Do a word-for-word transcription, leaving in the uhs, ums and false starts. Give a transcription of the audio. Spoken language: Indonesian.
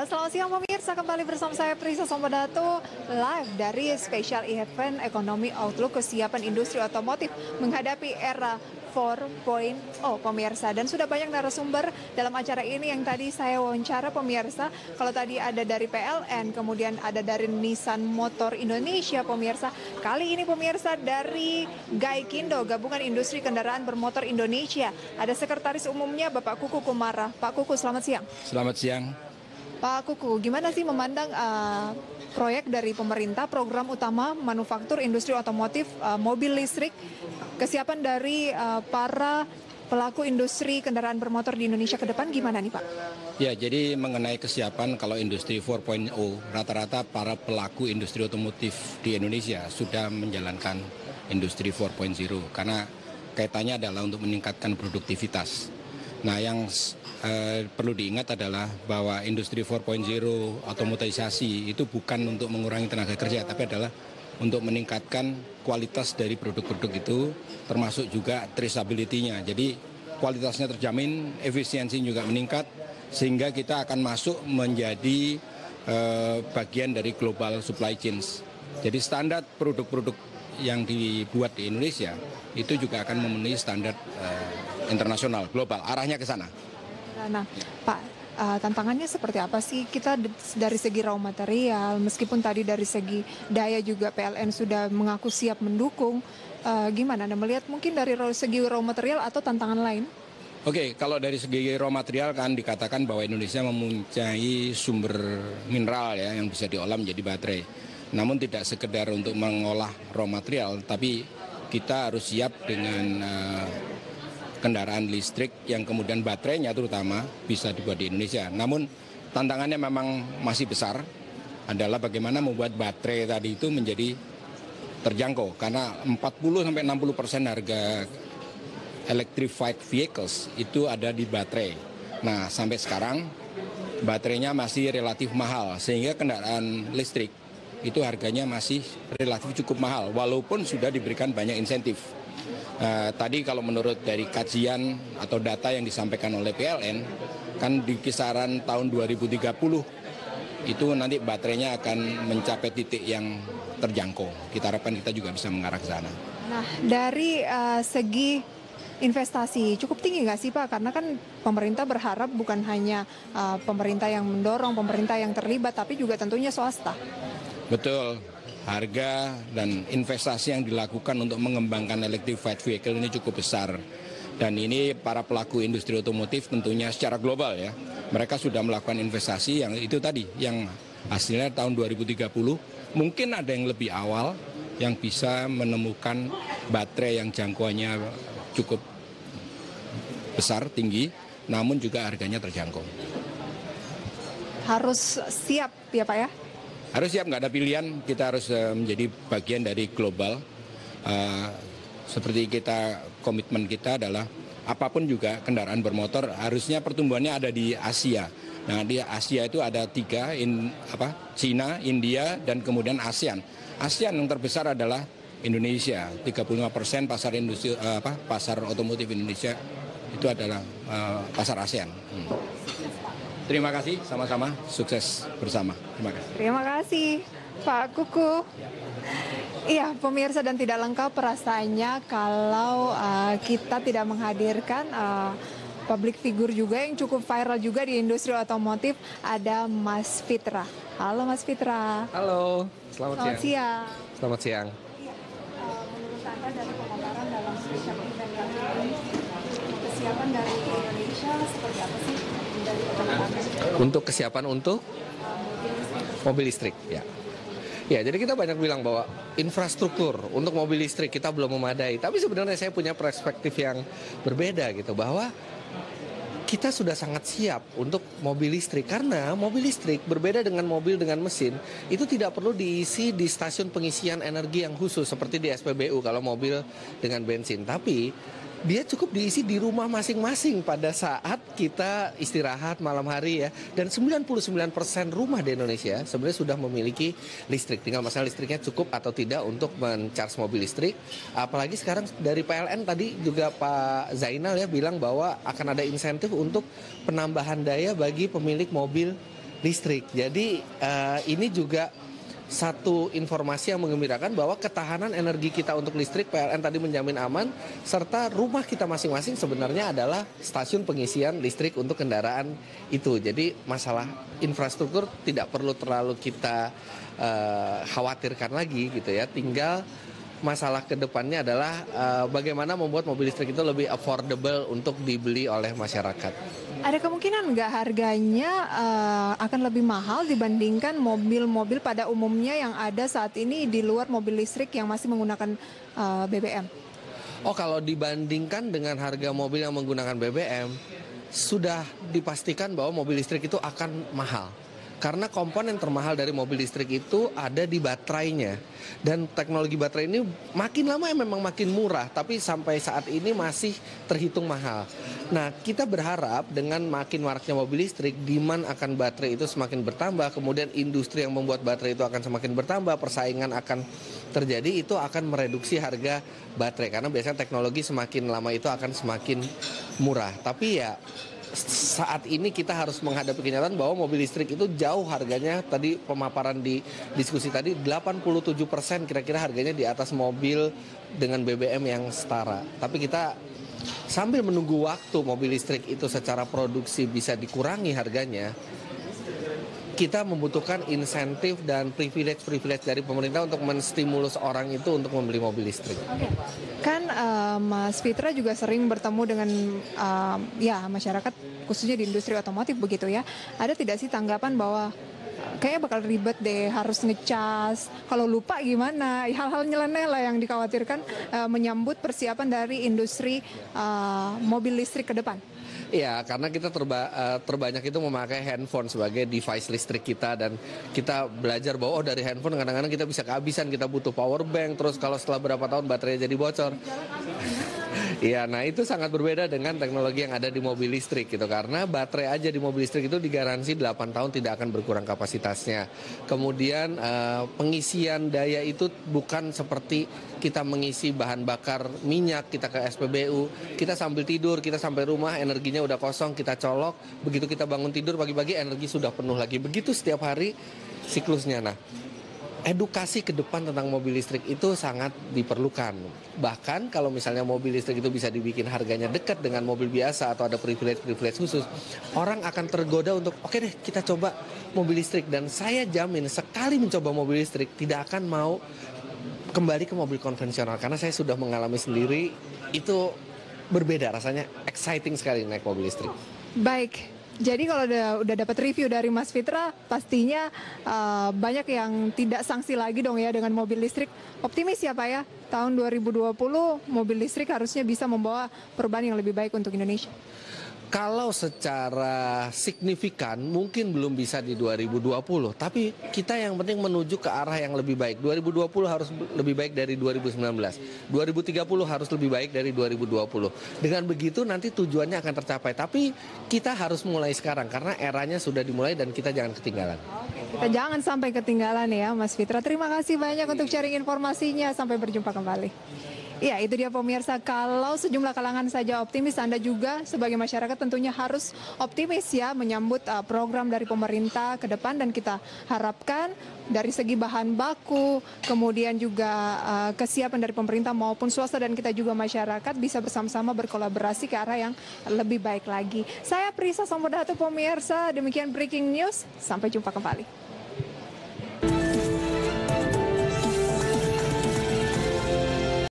Ya, selamat siang pemirsa, kembali bersama saya Prisa Sombodato live dari Special Event Ekonomi Outlook Kesiapan Industri Otomotif menghadapi era empat titik nol pemirsa, dan sudah banyak narasumber dalam acara ini yang tadi saya wawancara pemirsa. Kalau tadi ada dari P L N, kemudian ada dari Nissan Motor Indonesia pemirsa. Kali ini pemirsa dari Gaikindo, Gabungan Industri Kendaraan Bermotor Indonesia. Ada sekretaris umumnya Bapak Kuku Kumara. Pak Kuku, selamat siang. Selamat siang. Pak Kuku, gimana sih memandang uh, proyek dari pemerintah, program utama manufaktur industri otomotif uh, mobil listrik, kesiapan dari uh, para pelaku industri kendaraan bermotor di Indonesia ke depan gimana nih Pak? Ya, jadi mengenai kesiapan kalau industri empat titik nol, rata-rata para pelaku industri otomotif di Indonesia sudah menjalankan industri empat titik nol karena kaitannya adalah untuk meningkatkan produktivitas. Nah, yang eh, perlu diingat adalah bahwa industri empat titik nol otomatisasi itu bukan untuk mengurangi tenaga kerja, tapi adalah untuk meningkatkan kualitas dari produk-produk itu, termasuk juga traceability-nya. Jadi kualitasnya terjamin, efisiensi juga meningkat, sehingga kita akan masuk menjadi eh, bagian dari global supply chains. Jadi standar produk-produk yang dibuat di Indonesia itu juga akan memenuhi standar uh, internasional, global, arahnya ke sana. Nah, Pak, uh, tantangannya seperti apa sih? Kita dari segi raw material, meskipun tadi dari segi daya juga P L N sudah mengaku siap mendukung, uh, gimana Anda melihat mungkin dari raw, segi raw material atau tantangan lain? Oke, kalau dari segi raw material kan dikatakan bahwa Indonesia mempunyai sumber mineral ya yang bisa diolah menjadi baterai. Namun tidak sekedar untuk mengolah raw material, tapi kita harus siap dengan uh, kendaraan listrik yang kemudian baterainya terutama bisa dibuat di Indonesia. Namun tantangannya memang masih besar, adalah bagaimana membuat baterai tadi itu menjadi terjangkau. Karena empat puluh sampai enam puluh persen harga electrified vehicles itu ada di baterai. Nah, sampai sekarang baterainya masih relatif mahal, sehingga kendaraan listrik itu harganya masih relatif cukup mahal, walaupun sudah diberikan banyak insentif. Uh, tadi kalau menurut dari kajian atau data yang disampaikan oleh P L N, kan di kisaran tahun dua ribu tiga puluh itu nanti baterainya akan mencapai titik yang terjangkau. Kita harapkan kita juga bisa mengarah ke sana. Nah, dari uh, segi investasi cukup tinggi nggak sih Pak? Karena kan pemerintah berharap bukan hanya uh, pemerintah yang mendorong, pemerintah yang terlibat, tapi juga tentunya swasta. Betul, harga dan investasi yang dilakukan untuk mengembangkan electrified vehicle ini cukup besar. Dan ini para pelaku industri otomotif tentunya secara global ya, mereka sudah melakukan investasi yang itu tadi, yang hasilnya tahun dua ribu tiga puluh, mungkin ada yang lebih awal yang bisa menemukan baterai yang jangkauannya cukup besar, tinggi, namun juga harganya terjangkau. Harus siap ya Pak ya? Harus siap, nggak ada pilihan, kita harus uh, menjadi bagian dari global. Uh, seperti kita, komitmen kita adalah apapun juga kendaraan bermotor harusnya pertumbuhannya ada di Asia. Nah, di Asia itu ada tiga, in, apa, Cina, India, dan kemudian ASEAN. ASEAN yang terbesar adalah Indonesia, tiga puluh lima persen pasar industri, uh, apa, pasar otomotif Indonesia itu adalah uh, pasar ASEAN. Hmm. Terima kasih, sama-sama, sukses bersama. Terima kasih. Terima kasih, Pak Kuku. Iya, pemirsa, dan tidak lengkap rasanya kalau uh, kita tidak menghadirkan uh, public figure juga yang cukup viral juga di industri otomotif, ada Mas Fitra. Halo Mas Fitra. Halo, selamat, selamat siang. siang. Selamat siang. Iya, uh, menurut Anda dari pemaparan dalam special event kali ini, kesiapan dari Indonesia seperti apa sih? Untuk kesiapan untuk mobil listrik, ya. Ya, jadi kita banyak bilang bahwa infrastruktur untuk mobil listrik kita belum memadai. Tapi sebenarnya saya punya perspektif yang berbeda gitu, bahwa kita sudah sangat siap untuk mobil listrik. Karena mobil listrik berbeda dengan mobil dengan mesin, itu tidak perlu diisi di stasiun pengisian energi yang khusus seperti di S P B U kalau mobil dengan bensin. Tapi dia cukup diisi di rumah masing-masing pada saat kita istirahat malam hari ya. Dan sembilan puluh sembilan persen rumah di Indonesia sebenarnya sudah memiliki listrik. Tinggal masalah listriknya cukup atau tidak untuk men-charge mobil listrik. Apalagi sekarang dari P L N tadi juga Pak Zainal ya bilang bahwa akan ada insentif untuk penambahan daya bagi pemilik mobil listrik. Jadi uh, ini juga satu informasi yang menggembirakan bahwa ketahanan energi kita untuk listrik P L N tadi menjamin aman, serta rumah kita masing-masing sebenarnya adalah stasiun pengisian listrik untuk kendaraan itu. Jadi masalah infrastruktur tidak perlu terlalu kita uh, khawatirkan lagi gitu ya. Tinggal masalah kedepannya adalah uh, bagaimana membuat mobil listrik itu lebih affordable untuk dibeli oleh masyarakat. Ada kemungkinan nggak harganya uh, akan lebih mahal dibandingkan mobil-mobil pada umumnya yang ada saat ini di luar mobil listrik yang masih menggunakan uh, B B M? Oh, kalau dibandingkan dengan harga mobil yang menggunakan B B M, sudah dipastikan bahwa mobil listrik itu akan mahal. Karena komponen termahal dari mobil listrik itu ada di baterainya. Dan teknologi baterai ini makin lama ya memang makin murah, tapi sampai saat ini masih terhitung mahal. Nah, kita berharap dengan makin maraknya mobil listrik, demand akan baterai itu semakin bertambah, kemudian industri yang membuat baterai itu akan semakin bertambah, persaingan akan terjadi, itu akan mereduksi harga baterai. Karena biasanya teknologi semakin lama itu akan semakin murah. Tapi ya saat ini kita harus menghadapi kenyataan bahwa mobil listrik itu jauh harganya, tadi pemaparan di diskusi tadi delapan puluh tujuh persen kira-kira harganya di atas mobil dengan B B M yang setara. Tapi kita sambil menunggu waktu mobil listrik itu secara produksi bisa dikurangi harganya, kita membutuhkan insentif dan privilege-privilege dari pemerintah untuk menstimulus orang itu untuk membeli mobil listrik. Oke. Kan uh, Mas Fitra juga sering bertemu dengan uh, ya masyarakat khususnya di industri otomotif begitu ya. Ada tidak sih tanggapan bahwa uh, kayaknya bakal ribet deh, harus ngecas, kalau lupa gimana? Hal-hal nyeleneh lah yang dikhawatirkan uh, menyambut persiapan dari industri uh, mobil listrik ke depan. Iya, karena kita terba, uh, terbanyak itu memakai handphone sebagai device listrik kita, dan kita belajar bahwa oh dari handphone kadang-kadang kita bisa kehabisan, kita butuh power bank, terus kalau setelah berapa tahun baterainya jadi bocor. Iya, nah itu sangat berbeda dengan teknologi yang ada di mobil listrik gitu, karena baterai aja di mobil listrik itu digaransi delapan tahun tidak akan berkurang kapasitasnya. Kemudian uh, pengisian daya itu bukan seperti kita mengisi bahan bakar minyak, kita ke S P B U, kita sambil tidur, kita sampai rumah energinya udah kosong, kita colok, begitu kita bangun tidur pagi-pagi energi sudah penuh lagi. Begitu setiap hari siklusnya. Nah, edukasi ke depan tentang mobil listrik itu sangat diperlukan. Bahkan kalau misalnya mobil listrik itu bisa dibikin harganya dekat dengan mobil biasa atau ada privilege-privilege khusus, orang akan tergoda untuk oke deh kita coba mobil listrik. Dan saya jamin sekali mencoba mobil listrik tidak akan mau kembali ke mobil konvensional, karena saya sudah mengalami sendiri, itu berbeda rasanya, exciting sekali naik mobil listrik. Baik. Jadi kalau udah udah dapat review dari Mas Fitra, pastinya uh, banyak yang tidak sanksi lagi dong ya dengan mobil listrik. Optimis ya Pak ya, tahun dua ribu dua puluh mobil listrik harusnya bisa membawa perubahan yang lebih baik untuk Indonesia. Kalau secara signifikan mungkin belum bisa di dua ribu dua puluh, tapi kita yang penting menuju ke arah yang lebih baik. dua ribu dua puluh harus lebih baik dari dua ribu sembilan belas. dua ribu tiga puluh harus lebih baik dari dua ribu dua puluh. Dengan begitu nanti tujuannya akan tercapai. Tapi kita harus mulai sekarang karena eranya sudah dimulai dan kita jangan ketinggalan. Kita jangan sampai ketinggalan ya Mas Fitra. Terima kasih banyak untuk sharing informasinya. Sampai berjumpa kembali. Ya, itu dia pemirsa, kalau sejumlah kalangan saja optimis, Anda juga sebagai masyarakat tentunya harus optimis ya menyambut uh, program dari pemerintah ke depan, dan kita harapkan dari segi bahan baku, kemudian juga uh, kesiapan dari pemerintah maupun swasta dan kita juga masyarakat bisa bersama-sama berkolaborasi ke arah yang lebih baik lagi. Saya Prisa Sambodatu pemirsa, demikian breaking news, sampai jumpa kembali.